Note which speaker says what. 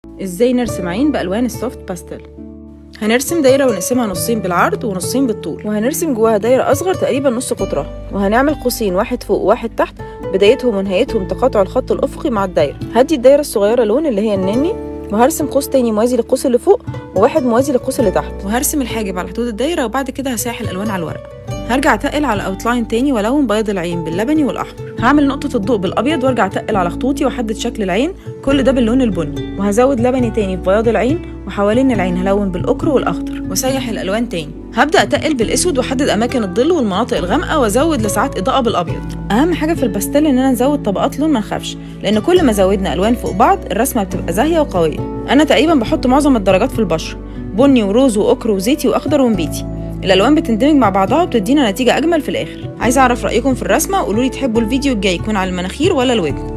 Speaker 1: ازاي نرسم عين بالوان السوفت باستل؟ هنرسم دايره ونقسمها نصين بالعرض ونصين بالطول،
Speaker 2: وهنرسم جواها دايره اصغر تقريبا نص قطرها، وهنعمل قوسين واحد فوق وواحد تحت بدايتهم ونهايتهم تقاطع الخط الافقي مع الدايره. هدي الدايره الصغيره لون اللي هي النني، وهرسم قوس تاني موازي للقوس اللي فوق وواحد موازي للقوس اللي تحت،
Speaker 1: وهرسم الحاجب على حدود الدايره، وبعد كده هساح الالوان على الورق. هرجع اتقل على اوتلاين تاني والون بياض العين باللبني والاحمر. هعمل نقطه الضوء بالابيض وارجع اتقل على خطوطي واحدد شكل العين، كل ده باللون البني، وهزود لبني تاني في بياض العين، وحوالين العين هلون بالاكر والاخضر واسيح الالوان تاني. هبدا اتقل بالاسود واحدد اماكن الظل والمناطق الغامقه، وازود لساعات اضاءه بالابيض. اهم حاجه في الباستيل اننا نزود طبقات لون ما نخافش، لان كل ما زودنا الوان فوق بعض الرسمه بتبقى زاهيه وقويه. انا تقريبا بحط معظم الدرجات في البشره، بني وروز واكر وزيتي واخضر ونبيتي. الالوان بتندمج مع بعضها وبتدينا نتيجه اجمل في الاخر. عايزه اعرف رايكم في الرسمه، قولوا لي تحبوا الفيديو الجاي يكون على المناخير ولا الودن.